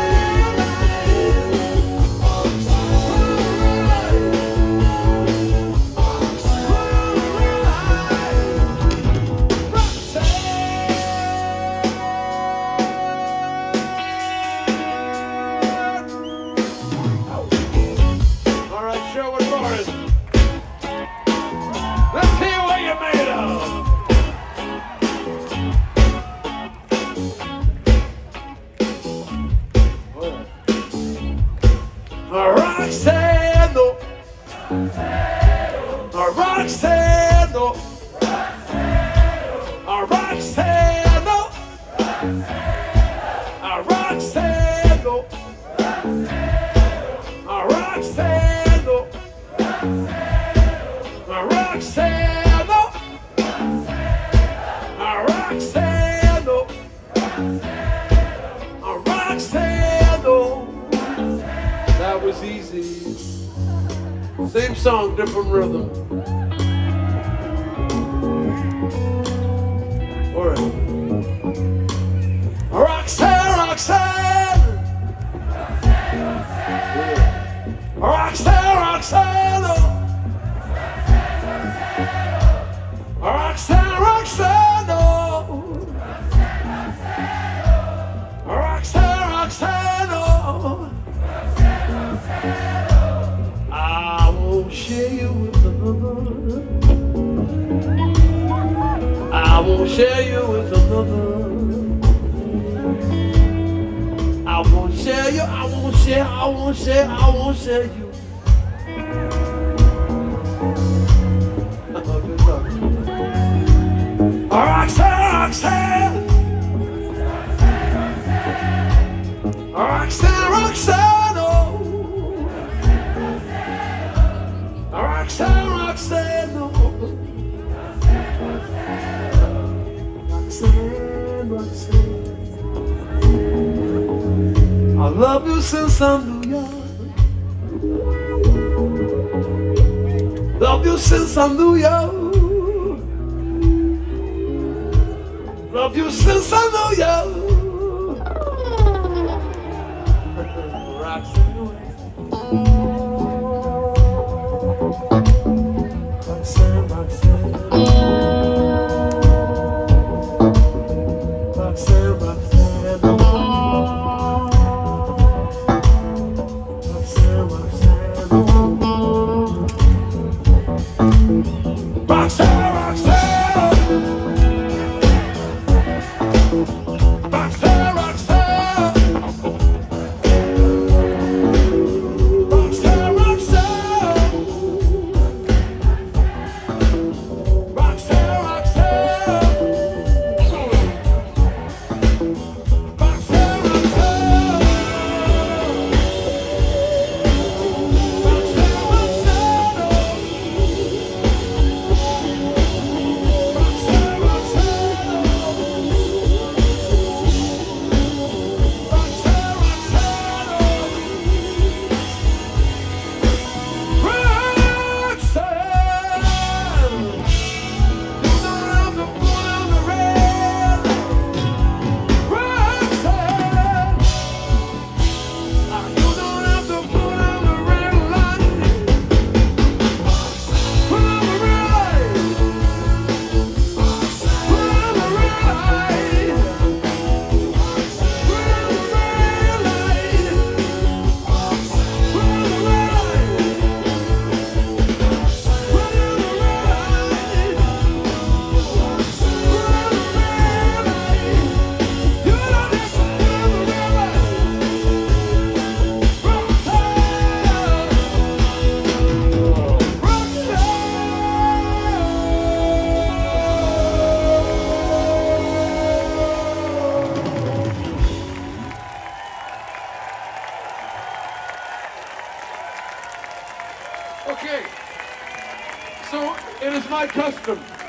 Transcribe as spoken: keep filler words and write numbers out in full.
Sherwood, Forest. Let's hear what you're made of. Roxanne, no. Roxanne, no. Roxanne, no. Roxanne, no. Roxanne, no. Roxanne, no. Roxanne, no. Roxanne, no. That was easy. Same song, different rhythm. All right. Roxanne, Roxanne. Roxanne, Roxanne. Roxanne, Roxanne. Roxanne, Roxanne. I won't share you with another. I won't share you with another. I won't share you, I won't share, I won't share, I won't share you. Roxanne, Roxanne. Roxanne, Roxanne, oh. Roxanne, Roxanne, oh. Roxanne, Roxanne. I love you since I'm New York. Love you since I'm New York. Love you since I'm New York. Roxanne, Roxanne, Roxanne. Roxanne, Roxanne. Roxanne, Roxanne, Roxanne, Roxanne, Roxanne, Roxanne, Roxanne, Roxanne. my custom.